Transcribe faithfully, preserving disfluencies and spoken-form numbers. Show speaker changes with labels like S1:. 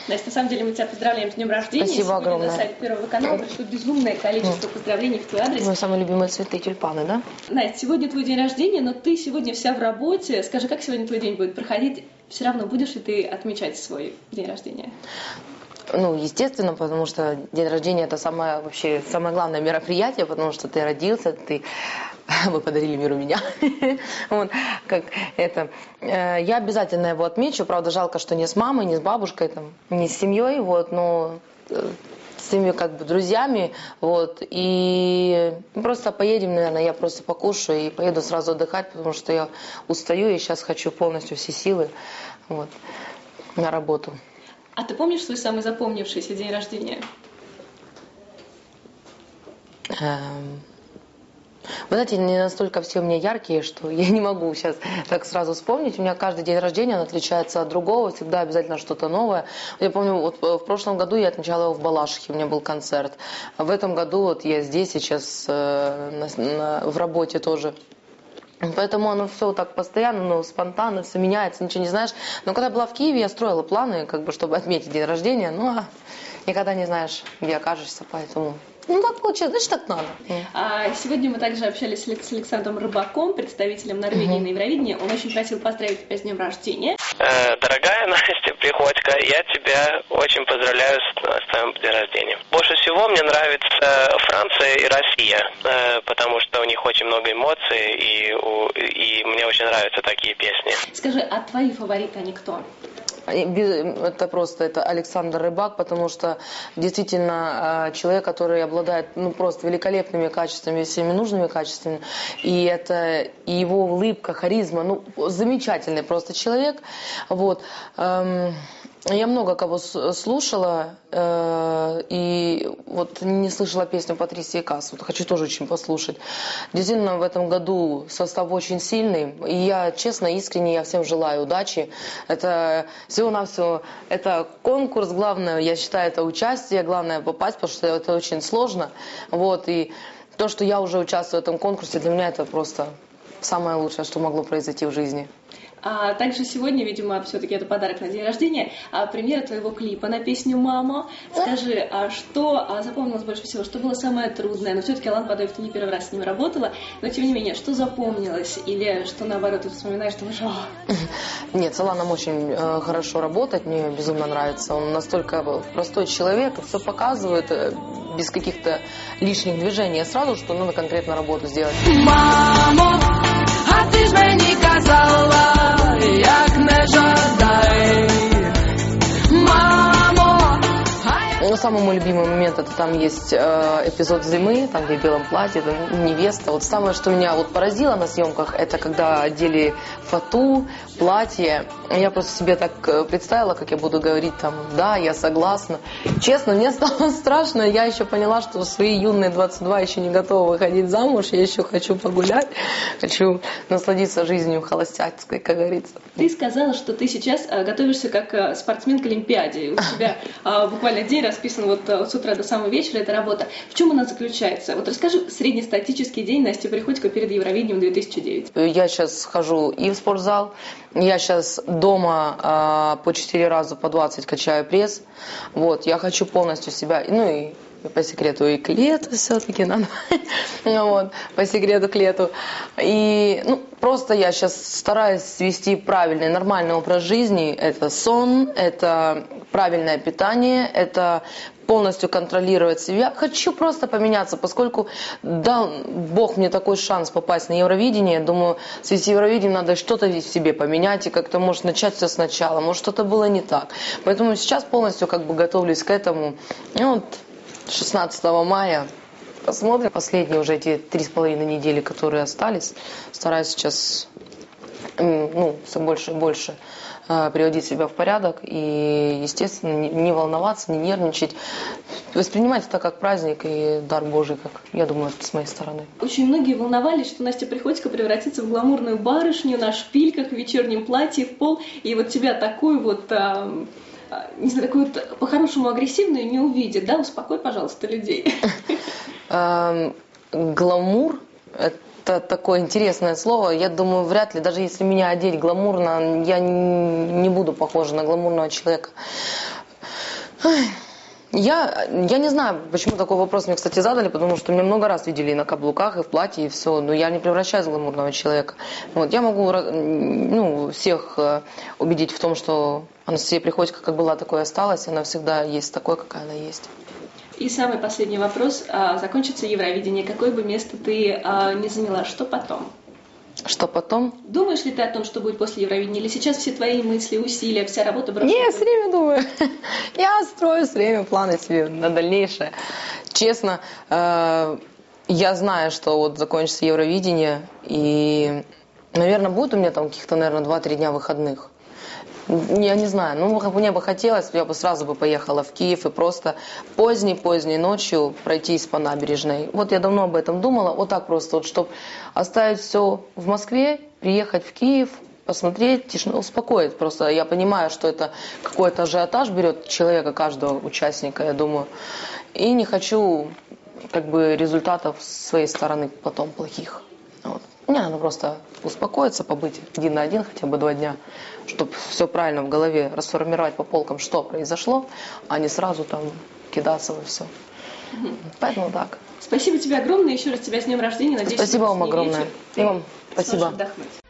S1: Настя, на самом деле мы тебя поздравляем с днем рождения.
S2: Спасибо
S1: Сегодня
S2: огромное.
S1: На сайте Первого канала пришло безумное количество поздравлений в твой адрес.
S2: Мои самые любимые цветы тюльпаны, да?
S1: Настя, сегодня твой день рождения, но ты сегодня вся в работе. Скажи, как сегодня твой день будет проходить? Все равно будешь ли ты отмечать свой день рождения?
S2: Ну, естественно, потому что день рождения это самое вообще самое главное мероприятие, потому что ты родился, ты вы подарили миру меня. Вот, как это. Я обязательно его отмечу. Правда, жалко, что не с мамой, не с бабушкой, там, не с семьей, вот, но с теми как бы друзьями, вот, и просто поедем, наверное, я просто покушаю и поеду сразу отдыхать, потому что я устаю и сейчас хочу полностью все силы, вот, на работу.
S1: А ты помнишь свой самый запомнившийся день рождения?
S2: Эм... Вы знаете, не настолько все у меня яркие, что я не могу сейчас так сразу вспомнить. У меня каждый день рождения он отличается от другого, всегда обязательно что-то новое. Я помню, вот в прошлом году я отмечала его в Балашихе, у меня был концерт. А в этом году вот я здесь сейчас э, на, на, в работе тоже. Поэтому оно все так постоянно, ну, спонтанно, все меняется, ничего не знаешь. Но когда я была в Киеве, я строила планы, как бы, чтобы отметить день рождения. Ну, а никогда не знаешь, где окажешься, поэтому... Ну, так получилось, значит, так надо.
S1: А сегодня мы также общались с Александром Рыбаком, представителем Норвегии на Евровидении. Он очень просил поздравить тебя с днем рождения.
S3: Э, дорогая Настя Приходько, я тебя очень поздравляю с, с твоим днем рождения. Больше всего мне нравится Франция и Россия, э, потому что у них очень много эмоций, и, у, и мне очень нравятся такие песни.
S1: Скажи, а твои фавориты, они кто?
S2: Это просто это Александр Рыбак, потому что действительно человек, который обладает ну, просто великолепными качествами, всеми нужными качествами. И это и его улыбка, харизма, ну, замечательный просто человек. Вот. Я много кого слушала, э, и вот не слышала песню Патрисии Каас. Вот хочу тоже очень послушать. Действительно, в этом году состав очень сильный. И я, честно, искренне, я всем желаю удачи. Это всего-навсего, это конкурс, главное, я считаю, это участие, главное попасть, потому что это очень сложно. Вот, и то, что я уже участвую в этом конкурсе, для меня это просто самое лучшее, что могло произойти в жизни.
S1: А также сегодня, видимо, все-таки это подарок на день рождения, а, премьера твоего клипа на песню «Мама». Скажи, а что а, запомнилось больше всего? Что было самое трудное? Но все-таки Алан Бадоев, ты не первый раз с ним работала, но тем не менее, что запомнилось? Или что наоборот ты вспоминаешь, что думаешь, о...
S2: Нет, с Аланом очень э, хорошо работать, мне безумно нравится. Он настолько простой человек, все показывает э, без каких-то лишних движений. Сразу, что надо конкретно работу сделать.
S4: Мамо, а ты ж мені казала, як не жадай, мамо.
S2: Ну, самый мой любимый момент, это там есть э, эпизод «Зимы», там, где в белом платье, там, невеста. Вот самое, что меня вот поразило на съемках, это когда одели фату, платье. Я просто себе так представила, как я буду говорить там, да, я согласна. Честно, мне стало страшно. Я еще поняла, что в свои юные двадцать два еще не готова выходить замуж. Я еще хочу погулять, хочу насладиться жизнью холостяцкой, как говорится.
S1: Ты сказала, что ты сейчас готовишься как спортсмен к Олимпиаде. У тебя буквально день расписан вот с утра до самого вечера, эта работа. В чем она заключается? Вот расскажи среднестатический день Насти Приходько перед Евровидением две тысячи девять.
S2: Я сейчас хожу и в спортзал, я сейчас дома э, по четыре раза по двадцать качаю пресс. Вот, я хочу полностью себя, ну и по секрету и к лету все-таки надо, вот, по секрету к лету. И, ну, просто я сейчас стараюсь вести правильный, нормальный образ жизни. Это сон, это правильное питание, это полностью контролировать себя. Хочу просто поменяться, поскольку дал Бог мне такой шанс попасть на Евровидение. Думаю, в связи с Евровидением надо что-то в себе поменять и как-то, может, начать все сначала. Может, что-то было не так. Поэтому сейчас полностью как бы готовлюсь к этому. И вот шестнадцатого мая посмотрим. Последние уже эти три с половиной недели, которые остались, стараюсь сейчас, ну, все больше и больше приводить себя в порядок и, естественно, не волноваться, не нервничать, воспринимать это как праздник и дар Божий, как, я думаю, это с моей стороны.
S1: Очень многие волновались, что Настя Приходько превратится в гламурную барышню на шпильках, в вечернем платье, в пол, и вот тебя такую вот, а, не знаю, такую вот по-хорошему агрессивную не увидит, да? Успокой, пожалуйста, людей.
S2: Гламур – это такое интересное слово. Я думаю, вряд ли, даже если меня одеть гламурно, я не буду похожа на гламурного человека. Я, я не знаю, почему такой вопрос мне, кстати, задали, потому что меня много раз видели и на каблуках, и в платье, и все, но я не превращаюсь в гламурного человека. Вот, я могу ну, всех убедить в том, что Анастасия Приходько как была, такой и осталась, она всегда есть такой, какая она есть.
S1: И самый последний вопрос. Закончится Евровидение, какое бы место ты не заняла, что потом?
S2: Что потом?
S1: Думаешь ли ты о том, что будет после Евровидения? Или сейчас все твои мысли, усилия, вся работа брошена?
S2: Нет, все время думаю. Я строю все время планы себе на дальнейшее. Честно, я знаю, что вот закончится Евровидение, и, наверное, будет у меня там каких-то, наверное, два-три дня выходных. Я не знаю, ну мне бы хотелось, я бы сразу бы поехала в Киев и просто поздней-поздней ночью пройтись по набережной. Вот я давно об этом думала, вот так просто, вот, чтобы оставить все в Москве, приехать в Киев, посмотреть, тишину, успокоить. Просто я понимаю, что это какой-то ажиотаж берет человека, каждого участника, я думаю. И не хочу как бы результатов с своей стороны потом плохих. Вот. Мне надо просто успокоиться, побыть один на один хотя бы два дня, чтобы все правильно в голове расформировать по полкам, что произошло, а не сразу там кидаться во все. Угу. Поэтому так.
S1: Спасибо тебе огромное, еще раз тебя с днем рождения. Надеюсь,
S2: спасибо вам огромное.
S1: Вечер.
S2: И вам спасибо.
S1: Отдохнуть.